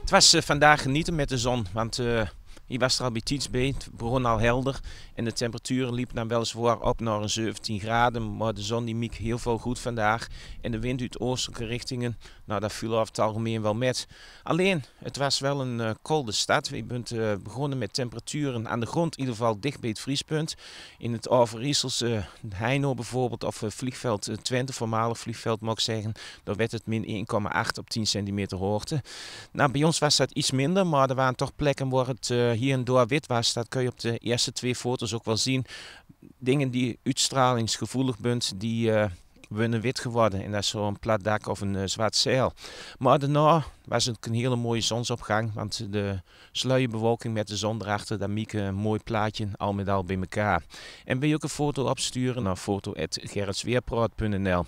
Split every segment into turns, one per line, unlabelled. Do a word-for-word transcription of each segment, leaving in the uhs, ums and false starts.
Het was uh, vandaag genieten met de zon, want uh, je was er al bij iets bij. Het begon al helder en de temperaturen liepen dan weliswaar op naar een zeventien graden, maar de zon die miek heel veel goed vandaag. En de wind uit oostelijke richtingen, nou dat viel over het algemeen wel met. Alleen, het was wel een uh, koude stad. We bent uh, begonnen met temperaturen aan de grond, in ieder geval dicht bij het vriespunt. In het Overijsselse uh, Heino bijvoorbeeld, of uh, vliegveld uh, Twente, voormalig vliegveld mag ik zeggen, daar werd het min één komma acht op tien centimeter hoogte. Nou, bij ons was dat iets minder, maar er waren toch plekken waar het uh, hier en daar wit was. Dat kun je op de eerste twee foto's ook wel zien. Dingen die uitstralingsgevoelig bent, die uh, worden wit geworden. En dat is zo'n plat dak of een uh, zwart zeil. Maar daarna was het een hele mooie zonsopgang, want de sluierbewolking met de zon erachter, dat miek een mooi plaatje al met al bij elkaar. En wil je ook een foto opsturen naar foto at gerritsweerpraat punt n l.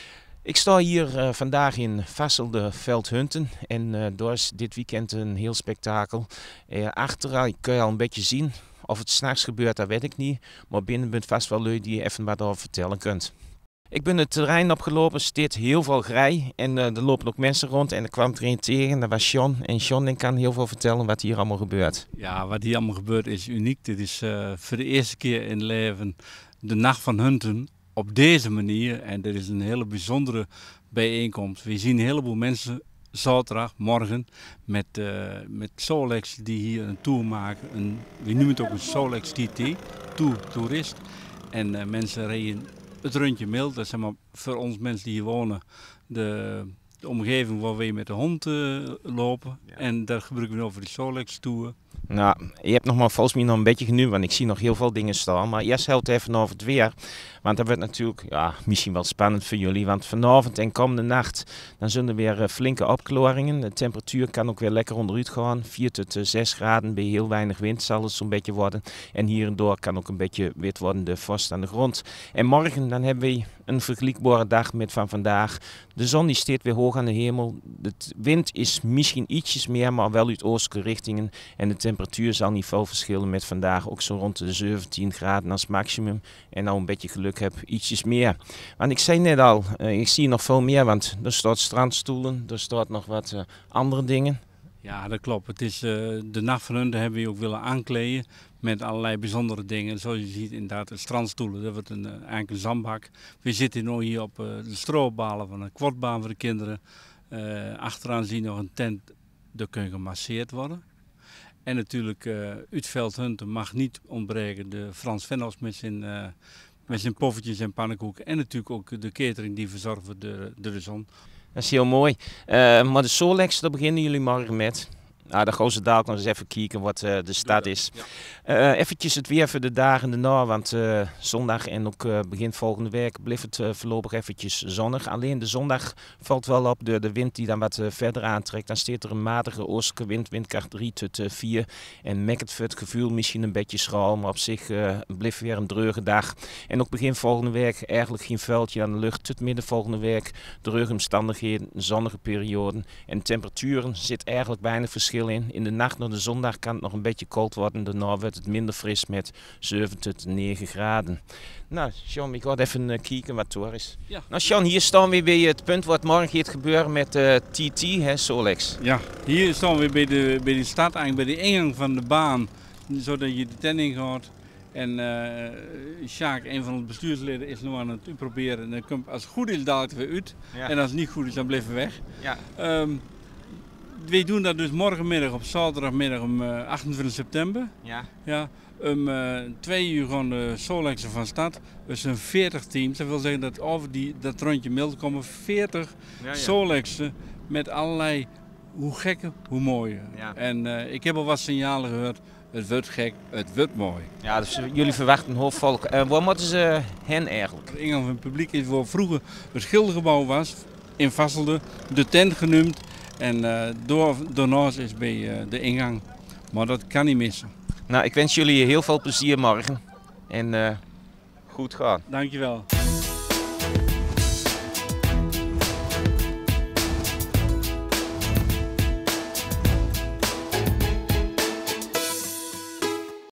Ik sta hier uh, vandaag in Vasselde Veldhunten en uh, daar is dit weekend een heel spektakel. Uh, achteral kun je al een beetje zien. Of het 's nachts gebeurt, dat weet ik niet. Maar binnen bent vast wel leuk die je even wat over vertellen kunt. Ik ben het terrein opgelopen, steeds heel veel grij en uh, er lopen ook mensen rond en er kwam er een tegen, dat was John. En John kan heel veel vertellen wat hier allemaal gebeurt.
Ja, wat hier allemaal gebeurt is uniek. Dit is uh, voor de eerste keer in het leven de Nacht van Hunten op deze manier. En dit is een hele bijzondere bijeenkomst. We zien een heleboel mensen zaterdag, morgen, met, uh, met Solex die hier een tour maken. Een, we noemen het ook een Solex T T, Tour Toerist. En uh, mensen rijden het rondje mild. Dat is zeg maar voor ons mensen die hier wonen de, de omgeving waar we met de hond uh, lopen. Ja. En dat gebruiken we over de Solex Tour.
Nou, je hebt nog maar volgens mij nog een beetje genu, want ik zie nog heel veel dingen staan. Maar eerst helpt even over het weer. Want dat wordt natuurlijk ja, misschien wel spannend voor jullie. Want vanavond en komende nacht dan zullen er weer uh, flinke opklaringen. De temperatuur kan ook weer lekker onderuit gaan. vier tot zes graden bij heel weinig wind zal het zo'n beetje worden. En hier en door kan ook een beetje wit worden, de vorst aan de grond. En morgen dan hebben we een vergelijkbare dag met van vandaag. De zon die steekt weer hoog aan de hemel. De wind is misschien ietsjes meer, maar wel uit oostelijke richtingen. En de temperatuur zal niet veel verschillen met vandaag. Ook zo rond de zeventien graden als maximum. En nou een beetje geluk heb, ietsjes meer. Want ik zei net al, uh, ik zie nog veel meer, want er staat strandstoelen, er staat nog wat uh, andere dingen.
Ja, dat klopt. Het is uh, de Nacht van Hunten hebben we ook willen aankleden met allerlei bijzondere dingen. Zoals je ziet inderdaad de strandstoelen, dat wordt een, uh, eigenlijk een zandbak. We zitten nu hier op uh, de stroopbalen van een kwartbaan voor de kinderen. Uh, achteraan zie je nog een tent, daar kun je gemasseerd worden. En natuurlijk, uh, uit Veldhunten mag niet ontbreken de Frans Vennos met zijn, uh, met zijn poffertjes en pannenkoeken. En natuurlijk ook de catering die verzorgen door de, de zon.
Dat is heel mooi. Uh, maar de Solex, daar beginnen jullie morgen met. Nou, dan gaan ze dadelijk nog eens even kijken wat uh, de stad is. Ja. Uh, eventjes het weer voor de dagen daarna, want uh, zondag en ook uh, begin volgende week blijft het uh, voorlopig eventjes zonnig. Alleen de zondag valt wel op door de wind die dan wat uh, verder aantrekt. Dan steekt er een matige oostelijke wind, windkracht drie tot vier. En maakt het voor het gevoel misschien een beetje schraal, maar op zich uh, blijft weer een dreurige dag. En ook begin volgende week eigenlijk geen vuiltje aan de lucht. Tot midden volgende week dreurige omstandigheden, zonnige perioden. En temperaturen zit eigenlijk weinig verschil in. In de nacht naar de zondag kan het nog een beetje koud worden. Daarna wordt het minder fris met zeven tot negen graden. Nou, John, ik ga even uh, kijken wat er is. Ja. Nou, John, hier staan we bij het punt wat morgen gaat gebeuren met uh, T T, hè, Solex.
Ja, hier staan we bij de, bij de stad, eigenlijk bij de ingang van de baan, zodat je de tent ingaat. En uh, Sjaak, een van de bestuursleden, is nu aan het proberen. En dan komt, als het goed is, dadelijk weer uit. Ja. En als het niet goed is, dan blijven we weg. Ja. Um, We doen dat dus morgenmiddag op zaterdagmiddag om uh, achtentwintig september. Ja. Ja, om uh, twee uur gaan de Solexen van stad. Dus een veertig teams. Dat wil zeggen dat over die, dat rondje mild komen veertig ja, ja. Solexen met allerlei, hoe gekke, hoe mooie. Ja. En uh, ik heb al wat signalen gehoord. Het wordt gek, het wordt mooi.
Ja, dus jullie verwachten een hoop volk. Uh, waar moeten ze hen eigenlijk?
De ingang van het publiek is waar vroeger het schildergebouw was. In Vasselde, de tent genoemd. En uh, door, daarnaast is bij uh, de ingang. Maar dat kan niet missen.
Nou, ik wens jullie heel veel plezier morgen. En uh, goed gaan.
Dankjewel.